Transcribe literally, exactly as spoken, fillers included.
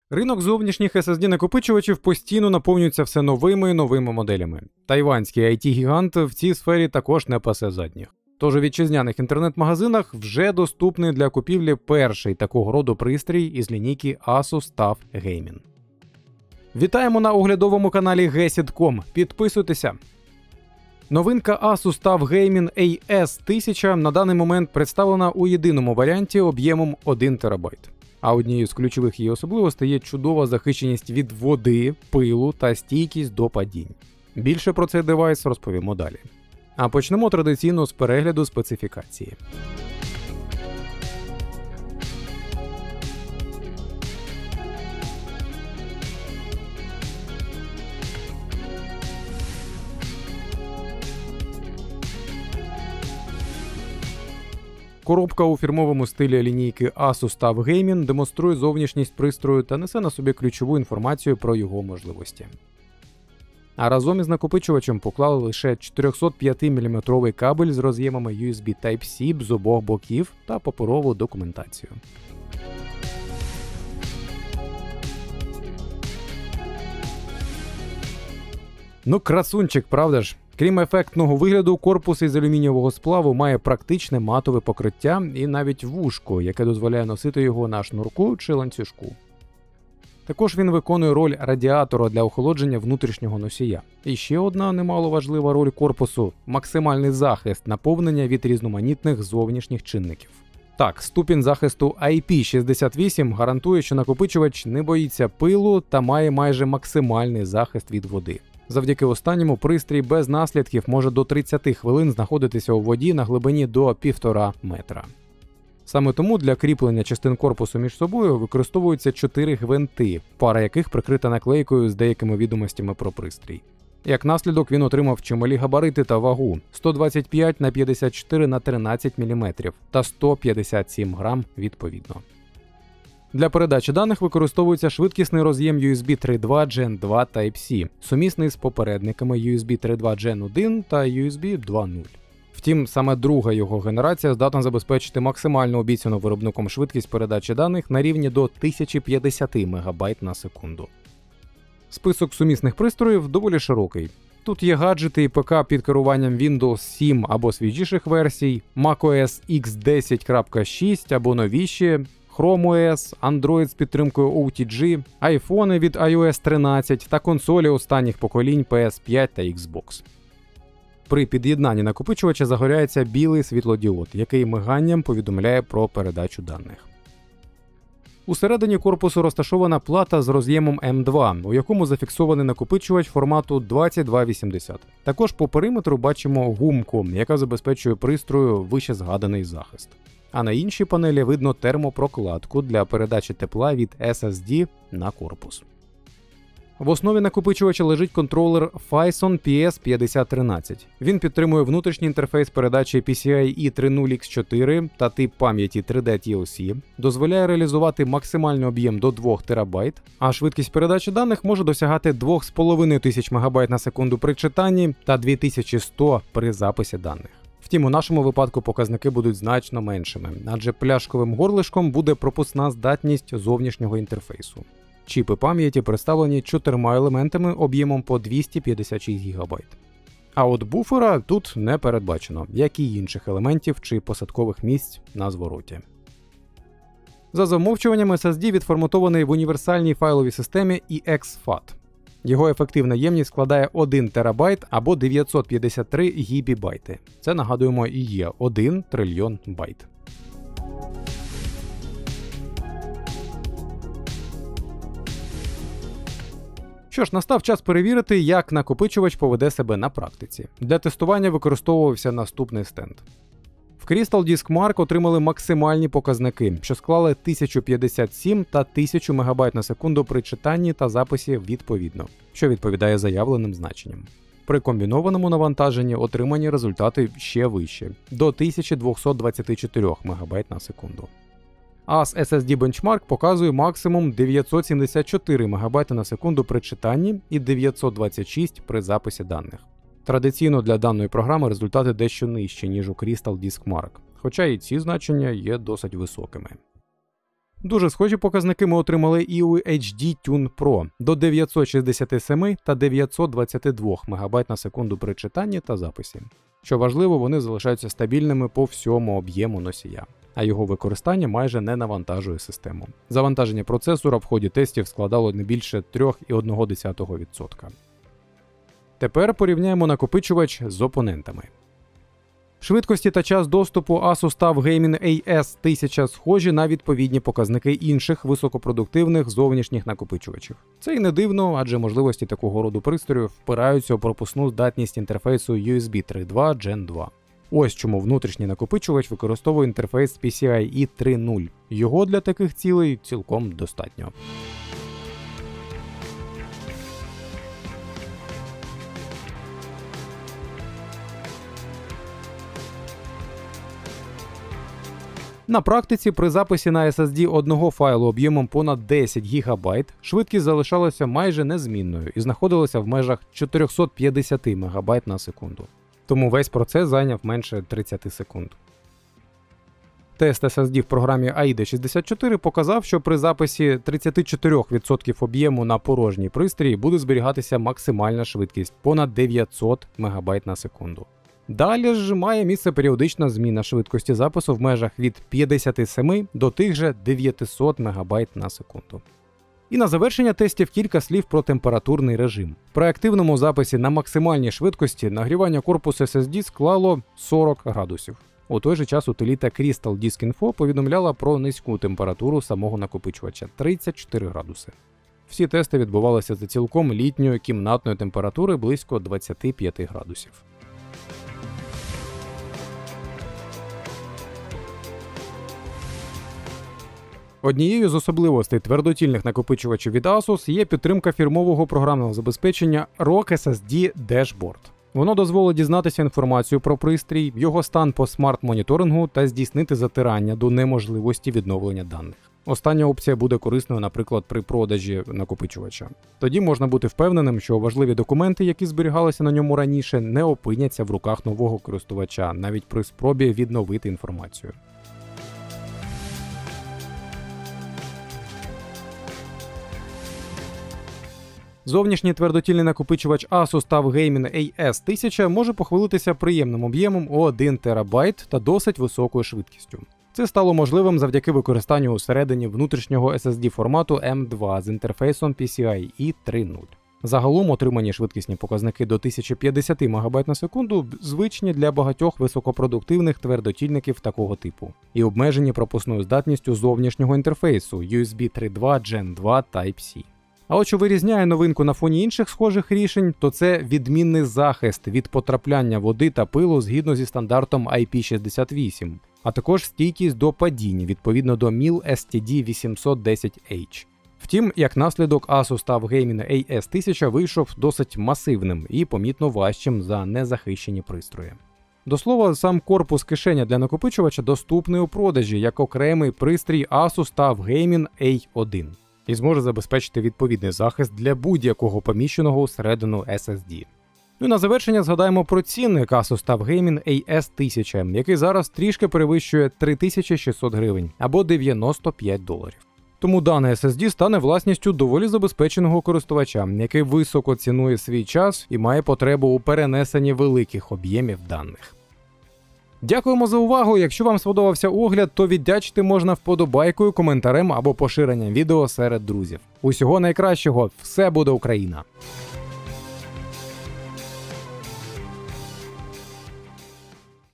Ринок зовнішніх ес ес ді-накопичувачів постійно наповнюється все новими і новими моделями. Тайванський ай ті-гігант в цій сфері також не пасе задніх. Тож у вітчизняних інтернет-магазинах вже доступний для купівлі перший такого роду пристрій із лінійки Asus TUF Gaming. Вітаємо на оглядовому каналі гесід крапка ком. Підписуйтеся! Новинка Asus TUF Gaming ей ес тисяча на даний момент представлена у єдиному варіанті об'ємом один терабайт. А однією з ключових її особливостей є чудова захищеність від води, пилу та стійкість до падінь. Більше про цей девайс розповімо далі. А почнемо традиційно з перегляду специфікації. Коробка у фірмовому стилі лінійки Asus TUF Gaming демонструє зовнішність пристрою та несе на собі ключову інформацію про його можливості. А разом із накопичувачем поклали лише чотирьохсотп'ятиміліметровий кабель з роз'ємами ю ес бі Type-C з обох боків та паперову документацію. Ну красунчик, правда ж? Крім ефектного вигляду, корпус із алюмінієвого сплаву має практичне матове покриття і навіть вушко, яке дозволяє носити його на шнурку чи ланцюжку. Також він виконує роль радіатора для охолодження внутрішнього носія. І ще одна немаловажлива роль корпусу – максимальний захист наповнення від різноманітних зовнішніх чинників. Так, ступінь захисту ай пі шістдесят вісім гарантує, що накопичувач не боїться пилу та має майже максимальний захист від води. Завдяки останньому пристрій без наслідків може до тридцяти хвилин знаходитися у воді на глибині до півтора метра. Саме тому для кріплення частин корпусу між собою використовуються чотири гвинти, пара яких прикрита наклейкою з деякими відомостями про пристрій. Як наслідок він отримав чималі габарити та вагу – сто двадцять п'ять на п'ятдесят чотири на тринадцять міліметрів та сто п'ятдесят сім грам відповідно. Для передачі даних використовується швидкісний роз'єм ю ес бі три точка два джен два Type-C, сумісний з попередниками ю ес бі три точка два джен один та ю ес бі два точка нуль. Втім, саме друга його генерація здатна забезпечити максимально обіцяну виробником швидкість передачі даних на рівні до тисяча п'ятдесят мегабайт на секунду. Список сумісних пристроїв доволі широкий. Тут є гаджети і ПК під керуванням Windows сім або свіжіших версій, macOS ікс десять крапка шість або новіші, Chrome о ес, Android з підтримкою о ті джі, айфони від ай о ес тринадцять та консолі останніх поколінь пі ес п'ять та Xbox. При під'єднанні накопичувача загоряється білий світлодіод, який миганням повідомляє про передачу даних. Усередині корпусу розташована плата з роз'ємом ем два, у якому зафіксований накопичувач формату двадцять два вісімдесят. Також по периметру бачимо гумку, яка забезпечує пристрою вище згаданий захист. А на іншій панелі видно термопрокладку для передачі тепла від ес ес ді на корпус. В основі накопичувача лежить контролер Phison пі ес п'ятдесят тринадцять. Він підтримує внутрішній інтерфейс передачі пі сі ай і три нуль ікс чотири та тип пам'яті три де ті о сі, дозволяє реалізувати максимальний об'єм до двох терабайт, а швидкість передачі даних може досягати дві з половиною тисячі мегабайт на секунду при читанні та дві тисячі сто при записі даних. Втім, у нашому випадку показники будуть значно меншими, адже пляшковим горлишком буде пропускна здатність зовнішнього інтерфейсу. Чіпи пам'яті представлені чотирма елементами об'ємом по двісті п'ятдесят шість гігабайт. А от буфера тут не передбачено, як і інших елементів чи посадкових місць на звороті. За замовчуванням ес ес ді відформатований в універсальній файловій системі і екс фат. Його ефективна ємність складає один терабайт або дев'ятсот п'ятдесят три гігабайти. Це, нагадуємо, і є один трильйон байт. Що ж, настав час перевірити, як накопичувач поведе себе на практиці. Для тестування використовувався наступний стенд. В Crystal DiskMark отримали максимальні показники, що склали тисячу п'ятдесят сім та тисячу мегабайт на секунду при читанні та записі відповідно, що відповідає заявленим значенням. При комбінованому навантаженні отримані результати ще вищі – до тисяча двісті двадцять чотири мегабайт на секунду. Asus ес ес ді Benchmark показує максимум дев'ятсот сімдесят чотири мегабайти на секунду при читанні і дев'ятсот двадцять шість при записі даних. Традиційно для даної програми результати дещо нижчі, ніж у Crystal DiskMark, хоча і ці значення є досить високими. Дуже схожі показники ми отримали і у ейч ді Tune Pro до дев'ятсот шістдесят сім та дев'ятсот двадцять два мегабайт на секунду при читанні та записі. Що важливо, вони залишаються стабільними по всьому об'єму носія, а його використання майже не навантажує систему. Завантаження процесора в ході тестів складало не більше три цілих одна десята відсотка. Тепер порівняємо накопичувач з опонентами. Швидкості та час доступу Asus TUF Gaming ей ес тисяча схожі на відповідні показники інших високопродуктивних зовнішніх накопичувачів. Це і не дивно, адже можливості такого роду пристрою впираються у пропускну здатність інтерфейсу ю ес бі три точка два джен два. Ось чому внутрішній накопичувач використовує інтерфейс пі сі ай і три крапка нуль. Його для таких цілей цілком достатньо. На практиці при записі на ес ес ді одного файлу об'ємом понад десять гігабайт швидкість залишалася майже незмінною і знаходилася в межах чотириста п'ятдесят мегабайт на секунду. Тому весь процес зайняв менше тридцять секунд. Тест ес ес ді в програмі аїда шістдесят чотири показав, що при записі тридцять чотири відсотки об'єму на порожній пристрій буде зберігатися максимальна швидкість понад дев'ятсот мегабайт на секунду. Далі ж має місце періодична зміна швидкості запису в межах від п'ятдесят сім до тих же дев'ятисот мегабайт на секунду. І на завершення тестів кілька слів про температурний режим. При активному записі на максимальній швидкості нагрівання корпусу ес ес ді склало сорок градусів. У той же час утиліта Crystal Disk Info повідомляла про низьку температуру самого накопичувача – тридцять чотири градуси. Всі тести відбувалися за цілком літньої кімнатної температури близько двадцять п'ять градусів. Однією з особливостей твердотільних накопичувачів від Asus є підтримка фірмового програмного забезпечення рок ес ес ді Dashboard. Воно дозволить дізнатися інформацію про пристрій, його стан по смарт-моніторингу та здійснити затирання до неможливості відновлення даних. Остання опція буде корисною, наприклад, при продажі накопичувача. Тоді можна бути впевненим, що важливі документи, які зберігалися на ньому раніше, не опиняться в руках нового користувача, навіть при спробі відновити інформацію. Зовнішній твердотільний накопичувач Asus TUF Gaming ей ес тисяча може похвалитися приємним об'ємом у один терабайт та досить високою швидкістю. Це стало можливим завдяки використанню усередині внутрішнього ес ес ді формату ем два з інтерфейсом пі сі ай і три крапка нуль. Загалом отримані швидкісні показники до тисячі п'ятдесят мегабайт на секунду звичні для багатьох високопродуктивних твердотільників такого типу і обмежені пропускною здатністю зовнішнього інтерфейсу ю ес бі три точка два джен два Type-C. А от що вирізняє новинку на фоні інших схожих рішень, то це відмінний захист від потрапляння води та пилу згідно зі стандартом ай пі шістдесят вісім, а також стійкість до падінь відповідно до міл ес ті ді вісімсот десять ейч. Втім, як наслідок Asus TUF Gaming ей ес тисяча вийшов досить масивним і помітно важчим за незахищені пристрої. До слова, сам корпус кишеня для накопичувача доступний у продажі як окремий пристрій Asus TUF Gaming ей один. І зможе забезпечити відповідний захист для будь-якого поміщеного усередину ес ес ді. Ну і на завершення згадаємо про цінник Asus TUF Gaming ей ес тисяча, який зараз трішки перевищує три тисячі шістсот гривень або дев'яносто п'ять доларів. Тому даний ес ес ді стане власністю доволі забезпеченого користувача, який високо цінує свій час і має потребу у перенесенні великих об'ємів даних. Дякуємо за увагу. Якщо вам сподобався огляд, то віддячити можна вподобайкою, коментарем або поширенням відео серед друзів. Усього найкращого. Все буде Україна!